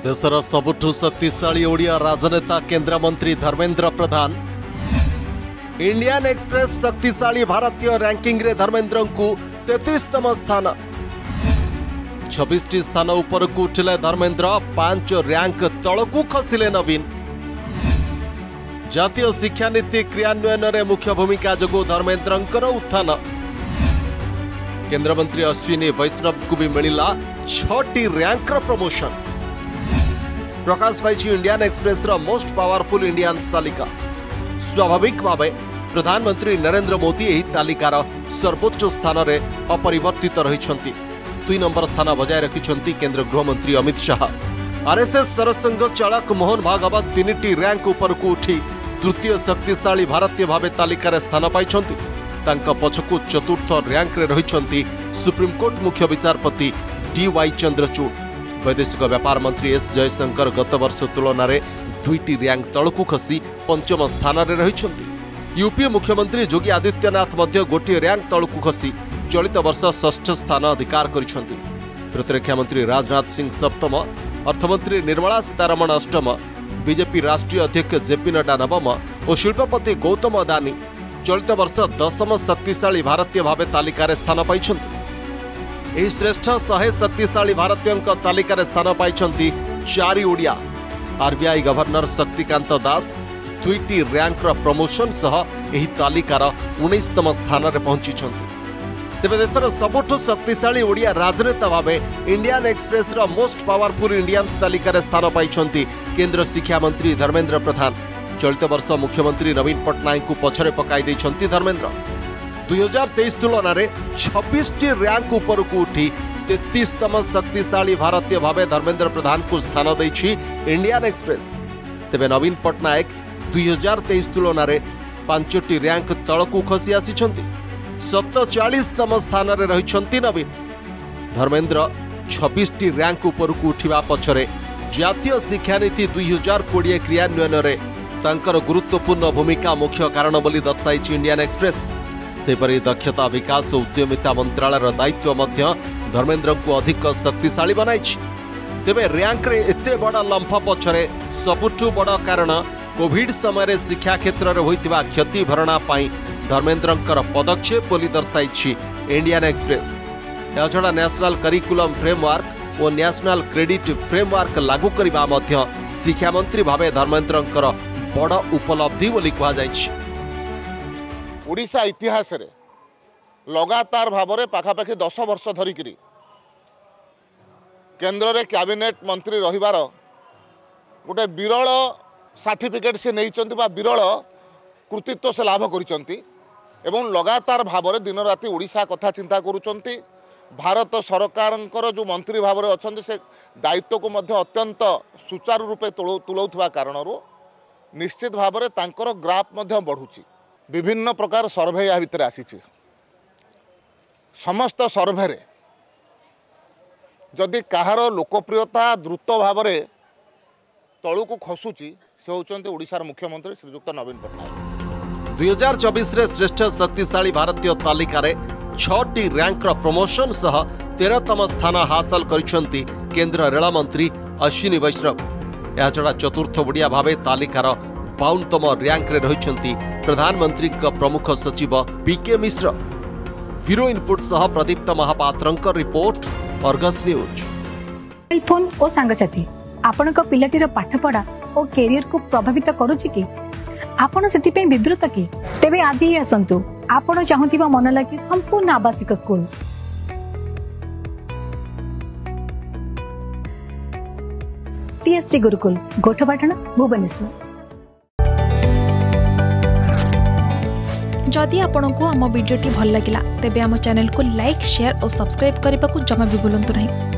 देशर सबुठु शक्तिशाली ओडिया राजनेता केंद्रमंत्री धर्मेंद्र प्रधान। इंडियन एक्सप्रेस शक्तिशाली भारतीय रैंकिंग रे धर्मेंद्र को 33तम स्थान। 26 स्थान ऊपर को उठिले धर्मेंद्र, 5 रैंक तलकू खसिले नवीन। जातीय शिक्षा नीति क्रियान्वयन रे मुख्य भूमिका जगो धर्मेंद्रंकर उत्थान। केंद्रमंत्री अश्विनी वैष्णव को भी मिला 6टी rank promotion. Prakash Pai Indian Express most powerful Indians तालिका। स्वाभाविक भाव प्रधानमंत्री नरेंद्र मोदी यही तालिकार सर्वोच्च स्थान में अपरिवर्तित रही। 2 नंबर स्थान बजाय रखिंट केंद्र गृहमंत्री अमित शाह। आरएसएस सरसंघ चालक मोहन भागवत 3टी रैंक ऊपर को उठी तृतीय शक्तिशाली भारतीय भाव तालिकार स्थान पाई। पछकू चतुर्थ रैंक रे रही सुप्रीमकोर्ट मुख्य विचारपति DY चंद्रचूड़। वैदेशिक व्यापार मंत्री एस जयशंकर गत वर्ष तुलन में 2टी रैंक तलकू खसी 5म स्थान में रही। यूपी मुख्यमंत्री योगी आदित्यनाथ मध्य गोटे रैंक तलकू खसी चलित वर्ष 6ठ स्थान अधिकार करिसेंति। प्रतिरक्षा मंत्री राजनाथ सिंह 7म, अर्थमंत्री निर्मला सीतारमण 8म, बीजेपी राष्ट्रीय अध्यक्ष जेपी नड्डा 9म और शिल्पपति गौतम अदानी चलित वर्ष 10म शक्तिशाली भारतीय भाव तालिकार स्थान पाइछन्ति। एही श्रेष्ठ 100 शक्तिशाली भारतीयों तालिकार स्थान पाइछन्ति 4 ओडिया। आरबीआई गवर्नर शक्तिकांत दास 2टी रैंक प्रमोशन सह एही तालिकार 19तम स्थान में पहुंचिछन्ति। तेबे देशर सबुठु शक्तिशाली ओडिया राजनेता भावे Indian Express most powerful Indians तालिकार स्थान पाइछन्ति केंद्र शिक्षा मंत्री धर्मेंद्र प्रधान। चलित वर्ष मुख्यमंत्री नवीन पट्टनायक को पछरे पकाई दैछन्ति धर्मेंद्र। 2023 तुलन में 26टी रैंक ऊपर को उठी 33तम शक्तिशाली भारतीय भावे धर्मेंद्र प्रधान को स्थान दैछि इंडियन एक्सप्रेस। तेबे नवीन पट्टनायक 2023 तुलन में 5टी रैंक तलकू खसी आसिछन्ति। 47तम स्थान में रहिछन्ति नवीन। धर्मेंद्र 26टी रैंक ऊपर को उठिबा पछरे जातीय शिक्षा नीति 2020 क्रियान्वयन रे तांकर गुरुत्वपूर्ण भूमिका मुख्य कारण बोली दर्शाई इंडियन एक्सप्रेस। सेपरि दक्षता विकास और उद्यमिता मंत्रालय दायित्व मध्य धर्मेंद्र को अधिक शक्तिशाली बनाई। तेबे रैंक रे एते बड़ा लंफ पछरे सबुठु बड़ कारण कोविड समय शिक्षा क्षेत्र में होइतिबा क्षति भरणा पाई धर्मेंद्रंकर पदक्षेप बोली दर्शाई इंडियन एक्सप्रेस। याछड़ा नेशनल करिकुलम फ्रेमवर्क और नेशनल क्रेडिट फ्रेमवर्क लागू करबा मध्य शिक्षा मंत्री भावे धर्मेंद्रंकर बड़ उपलब्धि बोली कहा जायछि। ओडिशा इतिहास रे लगातार भाव में पाखापाखि 10 वर्ष धरिक केंद्र रे कैबिनेट मंत्री रहिबार गोटे विरल सर्टिफिकेट से नहीं विरल कृतित्व से लाभ करिसंती एवं लगातार भाव में दिन राति ओडिशा कथा चिंता करुचंती। भारत सरकारंकर जो मंत्री भाव में अच्छा से दायित्व को मध्य अत्यंत सुचारू रूपे तुलाउथवा कारणरू निश्चित भाव में तांकर ग्राफ मध्य बढ़ुची। विभिन्न प्रकार सर्वे या भितर आसी समस्त सर्वे रे जदि कहार लोकप्रियता द्रुत भाव में तलू को खसुची से होचंती ओडिशार मुख्यमंत्री श्रीयुक्त नवीन पट्टनायक। 2024 रे श्रेष्ठ शक्तिशाली भारतीय तालिका रे 6टी रैंक प्रमोशन सह 13तम स्थान हासिल करिसेंति केंद्र रेल मंत्री अश्विनी वैष्णव। याछड़ा चतुर्थ ओडिया भावे तालिकार 52तम रैंक रे रहिसेंति प्रधानमंत्री प्रमुख सचिव PK मिश्र। ब्यूरो इनपुट सह प्रदीप्त महापात्रंकर report, Argus news. Mobile phone और सांगसाथी आपण पिलाटीर पाठपढ़ा और कैरियर को प्रभावित करुछि कि आपण सेति विवृत कि तेबे आज ही आसंतु आपण चाहुथिबा मन लागी संपूर्ण आवासिक स्कूल TSG गुरुकुल गोठपाटण भुवनेश्वर। जदि आपंक आम भिडी भल लगा तेब आम चैनल को लाइक, शेयर और सब्सक्राइब करने को जमा भी भूलु नहीं।